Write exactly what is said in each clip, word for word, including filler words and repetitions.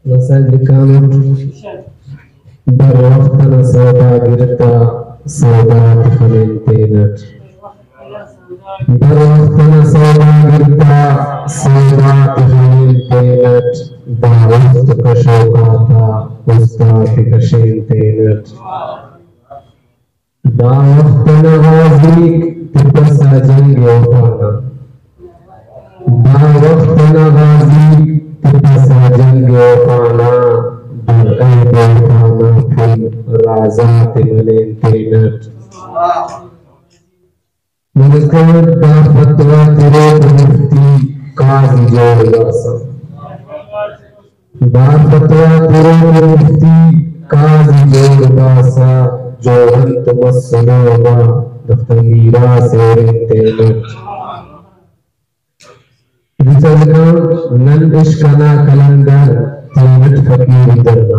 مسجد كانت بروقتنا سودا جرتا سودا تخلين تينت بروقتنا سودا جرتا سودا تخلين تينت باوقت كشوكاتا استاذ كشين تينت باوقتنا غازيك تبسا جنگ وفانا باوقتنا غازيك تبسا جنگ وفانا بالقلب وفانا في رازات ملين تينت مذكر دا فتوى تريد مفتي قاضي جوڑ لاسا دا فتوى تريد مفتي قاضي جوڑ لاسا جو انت مسلوما دفتر میراث تیلت رجلگان نن عشقنا کلندر تیلت فقیر درنا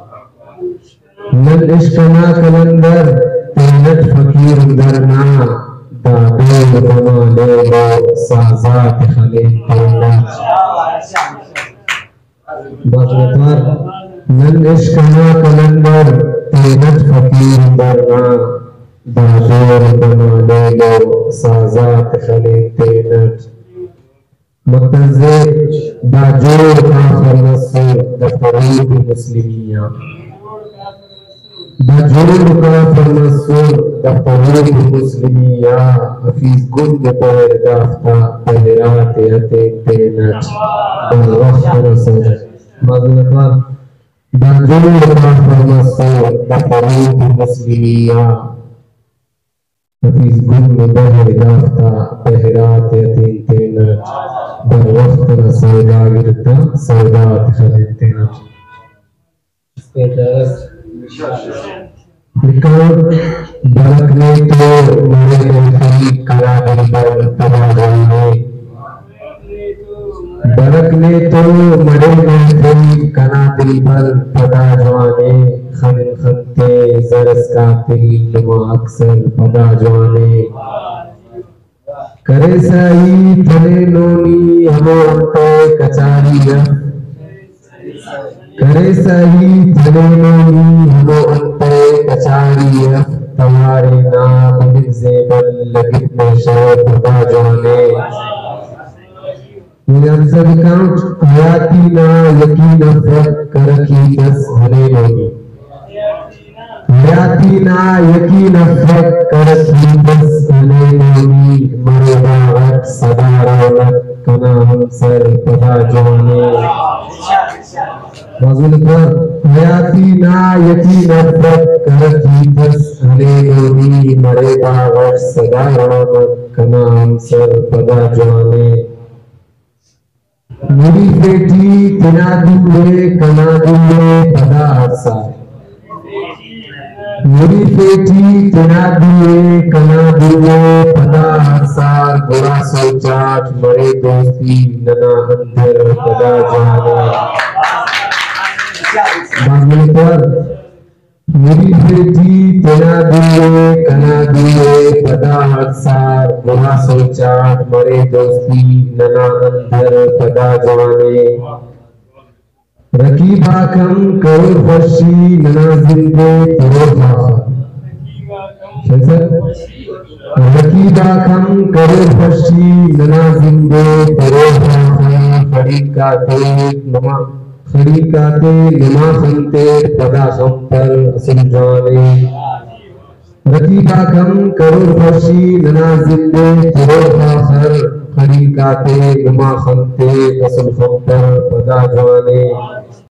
نن عشقنا کلندر تیلت فقیر درنا دا دول بنا لیلو سازات خلین تیلت بغلطار نن عشقنا کلندر تیلت فقیر درنا دا دول بنا لیلو سازات خلین تیلت متنزل دا جور آخر نصر دا فریب مسلمیہ دا جور آخر نصر دا فریب مسلمیہ حفیظ گند پیر دافتا پہرات اتین تینت دا وقت نصر مغلقہ دا جور آخر نصر دا فریب مسلمیہ حفیظ گند پیر دافتا پہرات اتین تینت در وقت سودا گرتا سودا تخلین تینت اس کے درست لکھاؤ برکنے تو مرے دلخری کرا دل پر تبا جوانے برکنے تو مرے دلخری کرا دل پر پدا جوانے خن خنتے زرس کا تیل نما اکثر پدا جوانے کرے سائی تھنے نونی ہمو انتے کچاری کرے سائی تھنے نونی ہمو انتے کچاری تمہارے نام من زیبل لگت میں شہر بدا جوانے یہ انسر کانٹ حیاتی نا یقین افرق کرکی دس ہنے نونی حیاتی نا یقین افرق کرکی دس ہنے نونی مرے باغت صدا رونت کنا ہم سر پدا جوانے موضوع پر حیاتی نا یقین افرق کرکی دس ہنے نونی مرے باغت صدا رونت کنا ہم سر پدا جوانے میری بیٹی تنا دلے کنا دلے پدا عرصہ میری بیٹی تنا دلے کنا دلے پدا عرصہ برا سوچاٹ مرے دوستی ننا اندر پدا جانے باغل پر میری بیٹی تنا دلے کنا دلے پدا عرصہ برا سوچاٹ مرے دوستی ننا اندر پدا جانے رکیبہ کم کرو فرشی ننا زندے ترو بھا رکیبہ کم کرو فرشی ننا زندے ترو بھا خریقہ تیت نما خریقہ تیت نما خنتے پدا خم پر اصل جانے رکیبہ کم کرو فرشی ننا زندے ترو بھا خریقہ تیت نما خنتے اصل خم پر پدا جانے